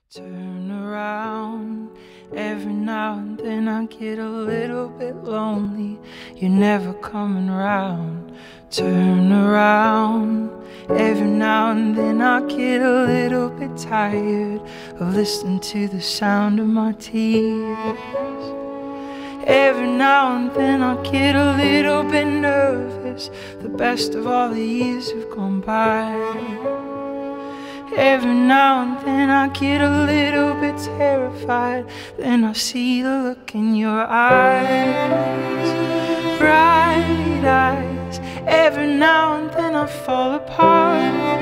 Turn around, every now and then I get a little bit lonely. You're never coming round. Turn around, every now and then I get a little bit tired of listening to the sound of my tears. Every now and then I get a little bit nervous. The best of all the years have gone by. Every now and then I get a little bit terrified. Then I see the look in your eyes, bright eyes. Every now and then I fall apart,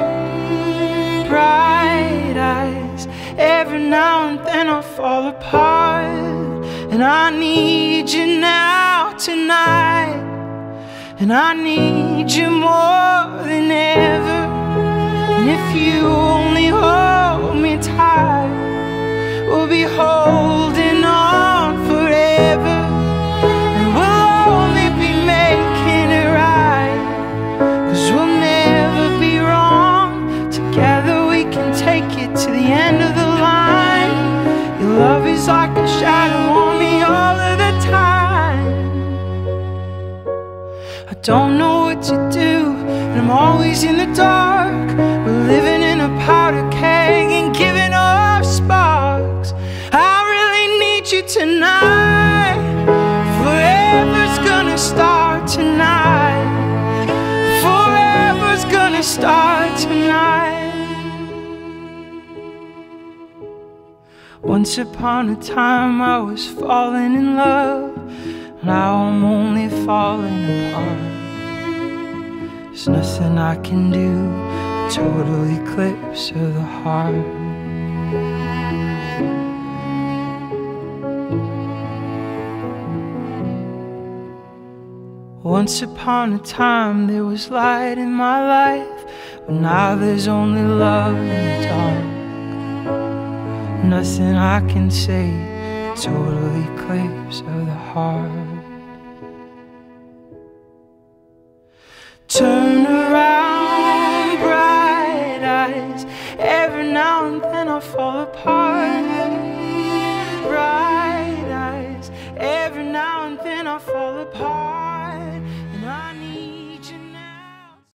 bright eyes. Every now and then I fall apart. And I need you now, tonight. And I need you more than ever. And if you only hold me tight, we'll be holding on forever. And we'll only be making it right, 'cause we'll never be wrong. Together we can take it to the end of the line. Your love is like a shadow on me all of the time. I don't know what to do, and I'm always in the dark. We're living in a powder keg and giving off sparks. I really need you tonight. Forever's gonna start tonight. Forever's gonna start tonight. Once upon a time I was falling in love. Now I'm only falling apart. There's nothing I can do. A total eclipse of the heart. Once upon a time there was light in my life, but now there's only love in the dark. Nothing I can say. A total eclipse of the heart. Turn around, bright eyes. Every now and then I fall apart. Bright eyes. Every now and then I fall apart.